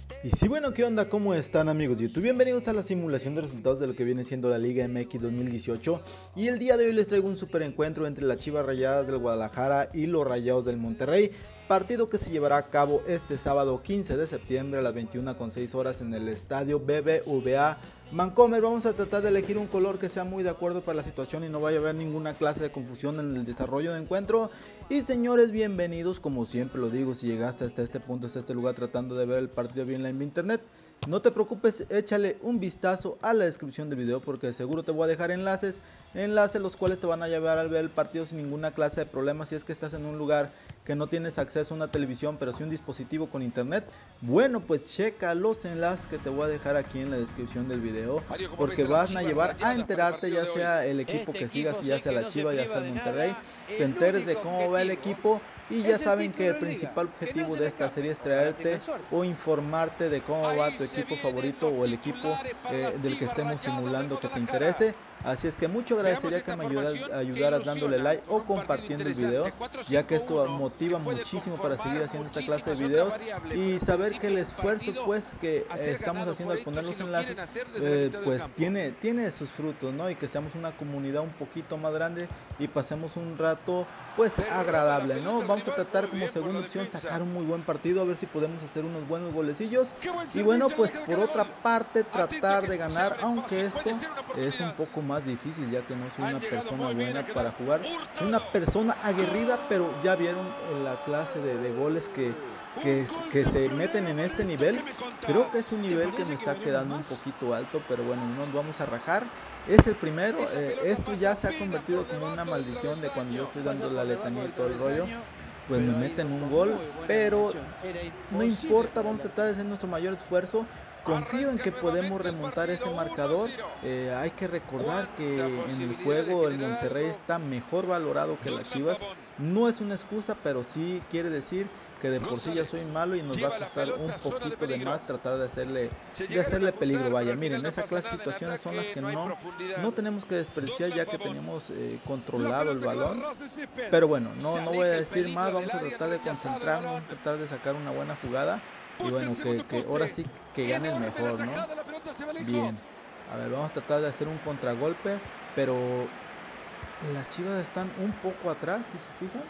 Y sí, bueno, ¿qué onda? ¿Cómo están, amigos de YouTube? Bienvenidos a la simulación de resultados de lo que viene siendo la Liga MX 2018. Y el día de hoy les traigo un super encuentro entre las Chivas Rayadas del Guadalajara y los Rayados del Monterrey. Partido que se llevará a cabo este sábado 15 de septiembre a las 21:06 en el estadio BBVA Bancomer. Vamos a tratar de elegir un color que sea muy de acuerdo para la situación y no vaya a haber ninguna clase de confusión en el desarrollo de encuentro. Y señores, bienvenidos, como siempre lo digo, si llegaste hasta este punto, hasta este lugar tratando de ver el partido bien en internet, no te preocupes, échale un vistazo a la descripción del video porque seguro te voy a dejar enlaces los cuales te van a llevar a ver el partido sin ninguna clase de problema. Si es que estás en un lugar que no tienes acceso a una televisión pero sí un dispositivo con internet, bueno, pues checa los enlaces que te voy a dejar aquí en la descripción del video, porque van a llevar a enterarte, ya sea el equipo que sigas, ya sea la Chiva, ya sea el Monterrey, te enteres de cómo va el equipo. Y ya saben que el principal objetivo de esta serie es traerte o informarte de cómo va tu equipo favorito o el equipo del que estemos simulando que te interese. Así es que mucho agradecería que me ayudaras dándole like o compartiendo el video, ya que esto motiva muchísimo para seguir haciendo esta clase de videos y saber que el esfuerzo pues que estamos haciendo al poner los enlaces pues tiene sus frutos, ¿no? Y que seamos una comunidad un poquito más grande y pasemos un rato pues agradable, ¿no? Vamos a tratar como segunda opción sacar un muy buen partido, a ver si podemos hacer unos buenos golecillos y bueno, pues por otra parte tratar de ganar, aunque esto es un poco más difícil ya que no soy una persona buena para jugar, soy una persona aguerrida, pero ya vieron la clase de goles que se meten en este nivel. Creo que es un nivel que me está quedando un poquito alto, pero bueno, no nos vamos a rajar. Es el primero, esto ya se ha convertido como una maldición de cuando yo estoy dando la letanía y todo el rollo, pues me meten un gol, pero no importa, vamos a tratar de hacer nuestro mayor esfuerzo. Confío en que podemos remontar ese marcador. Hay que recordar que en el juego el Monterrey está mejor valorado que las Chivas. No es una excusa, pero sí quiere decir que de por sí ya soy malo y nos va a costar un poquito de más tratar de hacerle peligro. Vaya, miren, esa clase de situaciones son las que no tenemos que desperdiciar, ya que tenemos controlado el balón. Pero bueno, no voy a decir más, vamos a tratar de concentrarnos, vamos a tratar de sacar una buena jugada. Y bueno, que ahora sí que gane el mejor, ¿no? Bien, a ver, vamos a tratar de hacer un contragolpe, pero las Chivas están un poco atrás, si se fijan.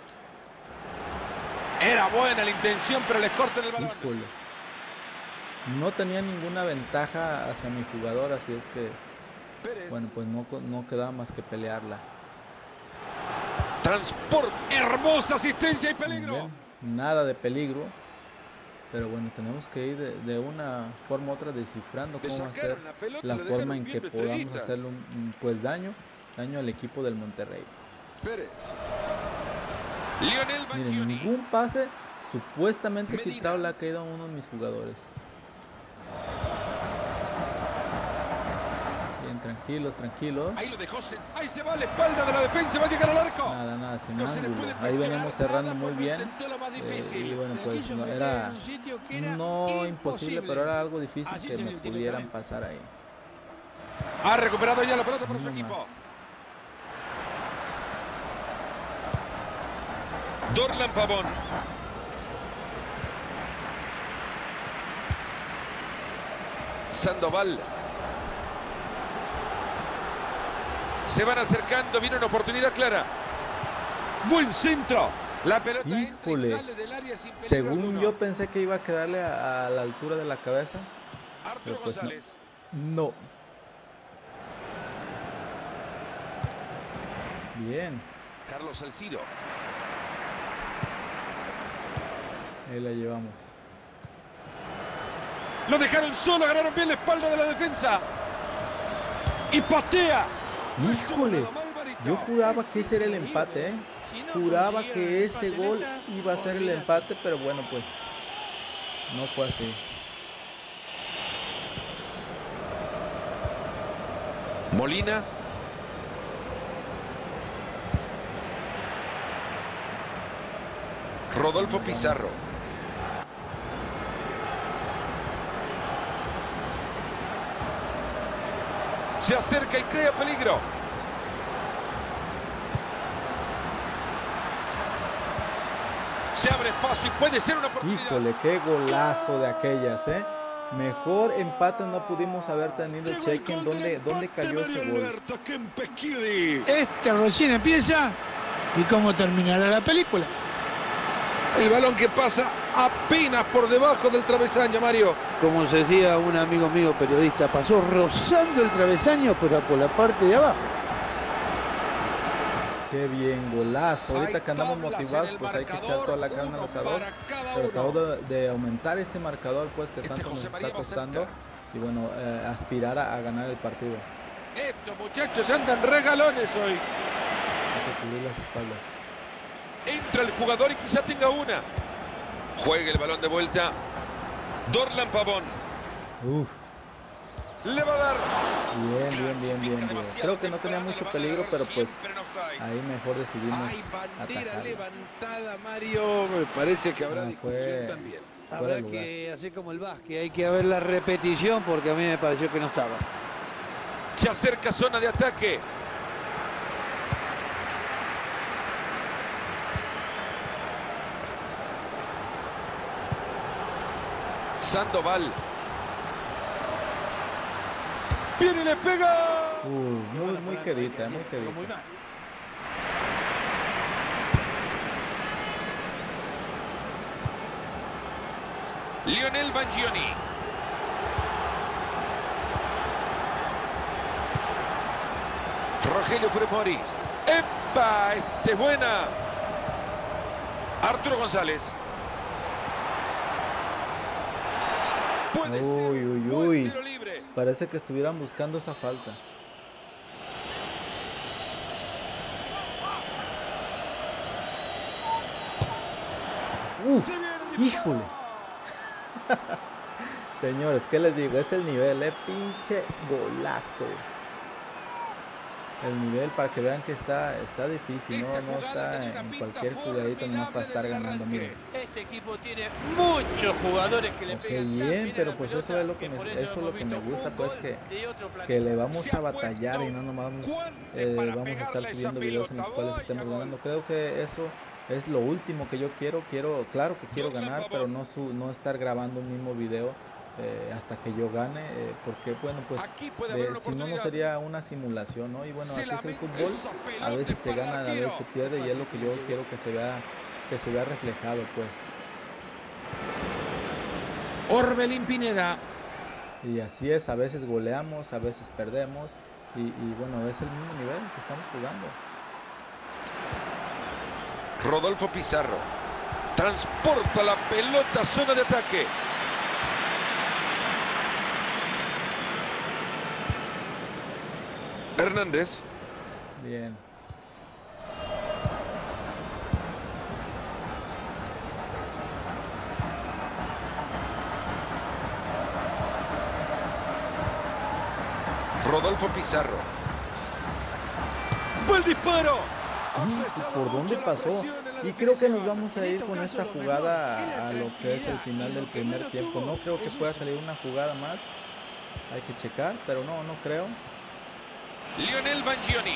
Era buena la intención, pero les cortan el balón. Híjole, no tenía ninguna ventaja hacia mi jugador, así es que, bueno, pues no quedaba más que pelearla. Transport, hermosa asistencia y peligro. Bien, nada de peligro. Pero bueno, tenemos que ir de una forma u otra descifrando cómo hacer la forma en que podamos hacerle pues daño al equipo del Monterrey. Miren, ningún pase supuestamente filtrado le ha caído a uno de mis jugadores. Bien, tranquilos. Ahí lo dejó, ahí se va a la espalda de la defensa, va a llegar al arco. Nada, sin ángulo. Ahí venimos cerrando muy bien. Y bueno, pues no, era no imposible, pero era algo difícil que me pudieran pasar ahí. Ha recuperado ya la pelota por su equipo. Dorlan Pavón. Sandoval. Se van acercando, viene una oportunidad clara. Buen centro. La pelota. Híjole, sale del área sin según yo pensé que iba a quedarle a la altura de la cabeza. Pero pues no. Bien. Carlos Salcido. Ahí la llevamos. Lo dejaron solo, agarraron bien la espalda de la defensa. Y patea. Híjole, yo juraba que ese era el empate, ¿eh? Juraba que ese gol iba a ser el empate, pero bueno, pues no fue así. Molina. Rodolfo Pizarro. Se acerca y crea peligro. Se abre espacio y puede ser una oportunidad. Híjole, qué golazo de aquellas, ¿eh? Mejor empate no pudimos haber tenido. Chequen dónde cayó ese gol. Este recién empieza y cómo terminará la película. El balón que pasa apenas por debajo del travesaño, Mario. Como se decía un amigo mío periodista, pasó rozando el travesaño, pero por la parte de abajo. Qué bien, golazo. Ahorita que andamos motivados, pues hay que echar toda la carne al asador. Tratando de aumentar ese marcador, pues que tanto nos está costando. Y bueno, aspirar a ganar el partido. Estos muchachos andan regalones hoy. Hay que cubrir las espaldas. Entra el jugador y quizá tenga una. Juega el balón de vuelta. Dorlan Pavón. Uf. Le va a dar. Bien. Creo que no tenía mucho peligro, pero pues ahí mejor decidimos atacar. Levantada, Mario. Me parece que habrá fue también. Habrá que hacer como el básquet, hay que ver la repetición porque a mí me pareció que no estaba. Se acerca zona de ataque. Sandoval. Viene y le pega. Muy quedita, muy quedita. Lionel Bangioni. Rogelio Fremori. ¡Epa! Este es buena. Arturo González. Uy. Parece que estuvieran buscando esa falta. Híjole. Señores, ¿qué les digo? Es el nivel, pinche golazo. El nivel para que vean que está difícil, no está en cualquier jugadito nomás para estar ganando. Miren. Este equipo tiene muchos jugadores que le pegan. Bien, pero pues eso es lo que me gusta, pues que le vamos a batallar y no nomás vamos a estar subiendo videos en los cuales estemos ganando. Creo que eso es lo último que yo quiero. Claro que quiero ganar, pero no estar grabando un mismo video hasta que yo gane, porque bueno, pues si no sería una simulación, ¿no? Y bueno, así es el fútbol, a veces se gana, a veces se pierde, y es lo que yo quiero que se vea reflejado, pues. Orbelín Pineda. Y así es, a veces goleamos, a veces perdemos, y bueno, es el mismo nivel que estamos jugando. Rodolfo Pizarro transporta la pelota a zona de ataque. Hernández. Bien. Rodolfo Pizarro. ¡Buen disparo! ¿Por dónde pasó? Y creo que nos vamos a ir con esta jugada a lo que es el final del primer tiempo. No creo que pueda salir una jugada más. Hay que checar, pero no creo. Lionel Bangioni.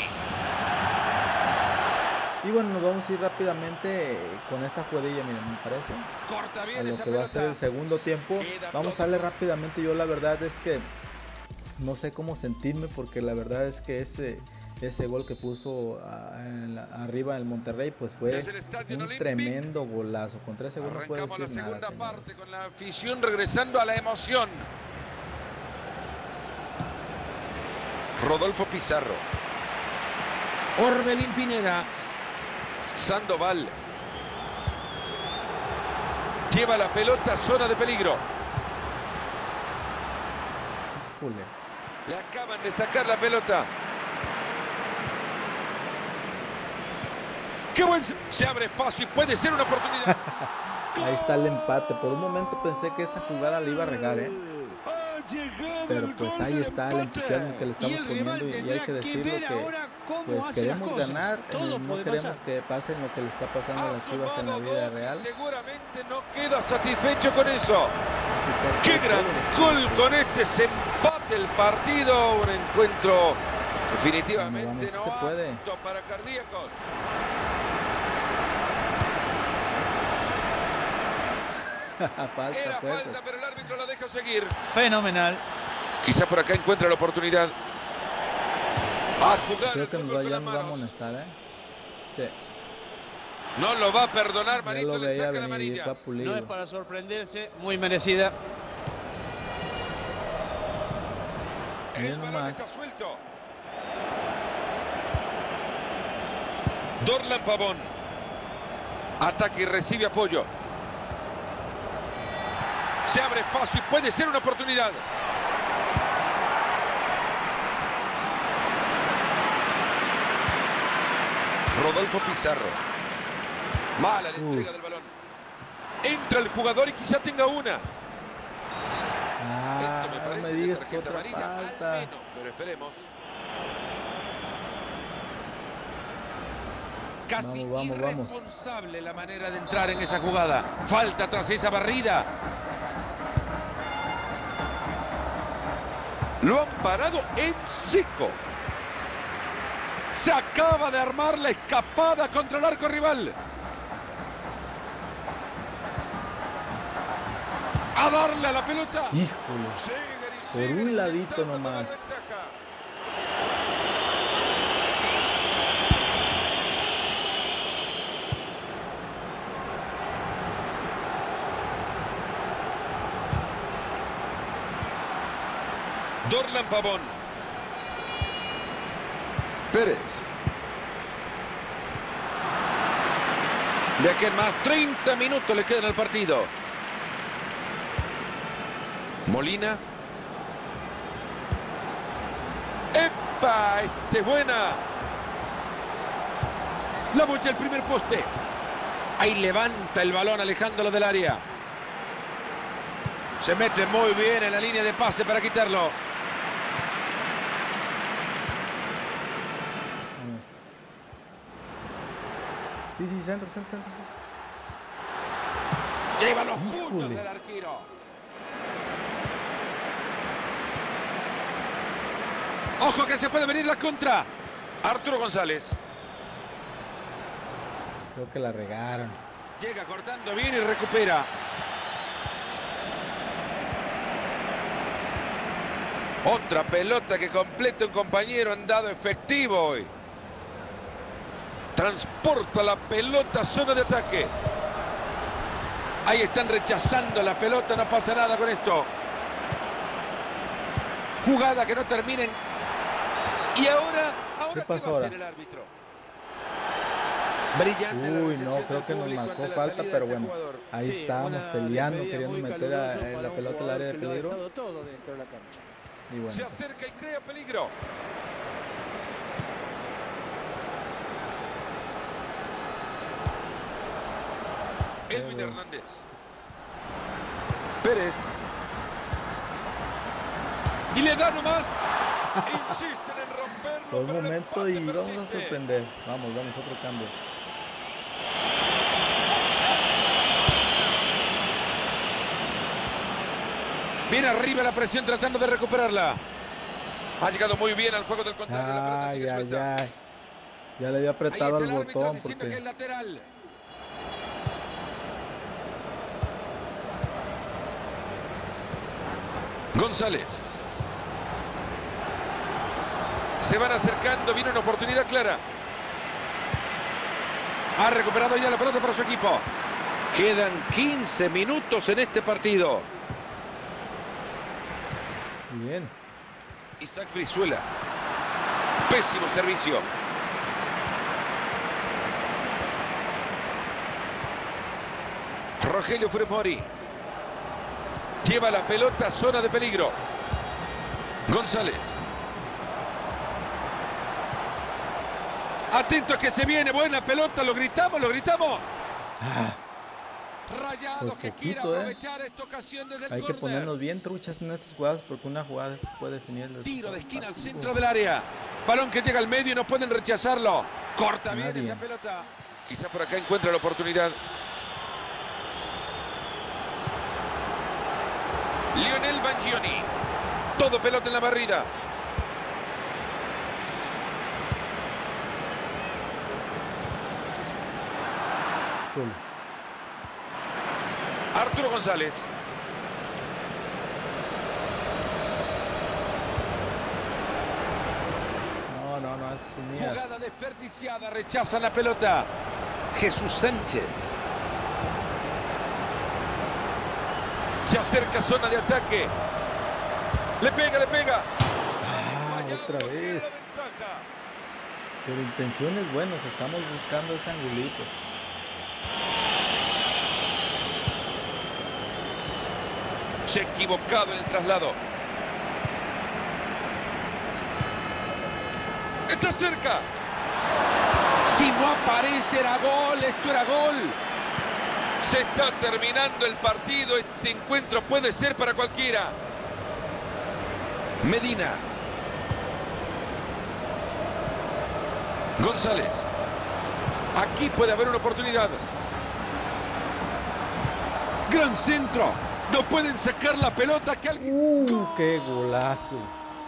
Y bueno, nos vamos a ir rápidamente con esta jugadilla, miren, me parece. A lo que va a ser el segundo tiempo. Vamos a darle rápidamente. Yo la verdad es que no sé cómo sentirme, porque la verdad es que ese gol que puso arriba el Monterrey, pues fue un tremendo golazo. Contra ese gol no puedo decir nada, segunda señores. parte con la afición regresando a la emoción. Rodolfo Pizarro. Orbelín Pineda. Sandoval. Lleva la pelota a zona de peligro. Híjole. Le acaban de sacar la pelota. ¡Qué buen! Se abre espacio y puede ser una oportunidad. Ahí está el empate. Por un momento pensé que esa jugada le iba a regar, pero pues ahí está el entusiasmo que le estamos poniendo, y hay que decirlo que pues queremos ganar, no queremos que pasen lo que le está pasando a las Chivas en la vida real. Seguramente no queda satisfecho con eso. ¡Qué gran gol! Con este se empate el partido. Un encuentro definitivamente no se puede. Para cardíacos. Falta, Era pues. falta, pero el árbitro la deja seguir. Fenomenal. Quizá por acá encuentra la oportunidad. A jugar Creo el que fútbol con ya las nos va a manos. amonestar, ¿eh? Sí. No lo va a perdonar, Ya Manito, lo le veía saca la venir, amarilla. va pulido. No es para sorprenderse, muy merecida. El Miren balón nomás. está suelto. Dorlan Pavón. Ataque y recibe apoyo. Se abre espacio y puede ser una oportunidad. Rodolfo Pizarro. Mala la entrega del balón. Entra el jugador y quizá tenga una. Ah, Esto me no parece me de digas que tarjeta otra amarilla, al falta. menos, pero esperemos. Casi Vamos. irresponsable la manera de entrar en esa jugada. Falta tras esa barrida. Lo han parado en seco. Se acaba de armar la escapada contra el arco rival. A darle a la pelota. Híjole. Por un ladito nomás. Dorlan Pavón. Pérez. De aquí en más 30 minutos le quedan al partido. Molina. ¡Epa! ¡Este es buena! La bocha el primer poste. Ahí levanta el balón alejándolo del área. Se mete muy bien en la línea de pase para quitarlo. Sí, centro. Sí. Y ahí van los Híjole. puños del arquero. Ojo que se puede venir la contra. Arturo González. Creo que la regaron. Llega cortando bien y recupera. Otra pelota que completa un compañero han dado efectivo hoy. Transporta la pelota a zona de ataque. Ahí están rechazando la pelota, no pasa nada con esto. Jugada que no terminen. Y ahora ¿Qué ¿qué pasó va a ahora? hacer el árbitro? Brillante la Uy, recepción no, creo del que nos público marcó ante la falta, salida pero de este bueno. jugador. Ahí Sí, estábamos una peleando, despedida queriendo muy meter calurosa en para la un pelota al área de jugador que lo ha peligro. dejado todo dentro de la cancha. Y bueno, Se pues, acerca y crea peligro. Edwin Hernández. Pérez. Y le da nomás. Insisten en romperlo. por un pero el momento empate y vamos a persiste. sorprender. Vamos, otro cambio. Viene arriba la presión tratando de recuperarla. Ha llegado muy bien al juego del contrario. La pelota sigue suelta. Ya le había Ahí apretado está el el árbitro botón diciendo que es porque lateral. González. Se van acercando, viene una oportunidad clara. Ha recuperado ya la pelota para su equipo. Quedan 15 minutos en este partido. bien. Isaac Brizuela. Pésimo servicio. Rogelio Fremori. Lleva la pelota a zona de peligro. González. Atentos que se viene. Buena pelota. Lo gritamos, lo gritamos. Rayados Por que quiere poquito, aprovechar esta ocasión desde el Hay que córner. ponernos bien truchas en estas jugadas porque una jugada de estas puede definir el Tiro de resultado esquina al del partido. centro del área. Balón que llega al medio y no pueden rechazarlo. Corta bien Nadie. esa pelota. Quizá por acá encuentra la oportunidad. Lionel Bangioni. Todo pelota en la barrida. Híjole. Arturo González. No, estas son mías. Jugada desperdiciada, rechazan la pelota. Jesús Sánchez. Se acerca zona de ataque. Le pega. Otra vez. Pero intenciones buenas, estamos buscando ese angulito. Se ha equivocado en el traslado. Está cerca. Si no aparece era gol, esto era gol. Se está terminando el partido. Este encuentro puede ser para cualquiera. Medina. González. Aquí puede haber una oportunidad. Gran centro. No pueden sacar la pelota. Que alguien... ¡Qué golazo!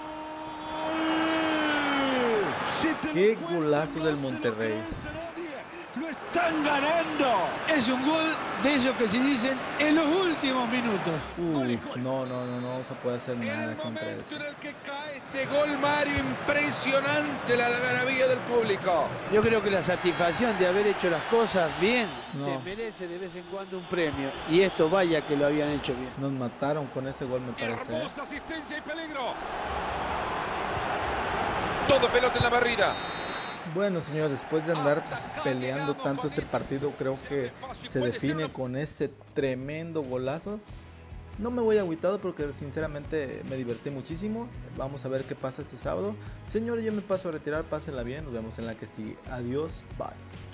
¡Qué golazo del Monterrey! ¡Lo están ganando! Es un gol de esos que se dicen en los últimos minutos. No vamos a poder hacer nada contra eso. En el que cae este gol, Mario, impresionante la algarabía del público. Yo creo que la satisfacción de haber hecho las cosas bien No. se merece de vez en cuando un premio. Y esto vaya que lo habían hecho bien. Nos mataron con ese gol, me parece. Hermosa asistencia y peligro. Todo pelota en la barrida. Bueno, señor, después de andar peleando tanto ese partido, creo que se define con ese tremendo golazo. No me voy agüitado porque sinceramente me divertí muchísimo. Vamos a ver qué pasa este sábado. Señor, yo me paso a retirar, pásenla bien. Nos vemos en la que sigue. Adiós, bye.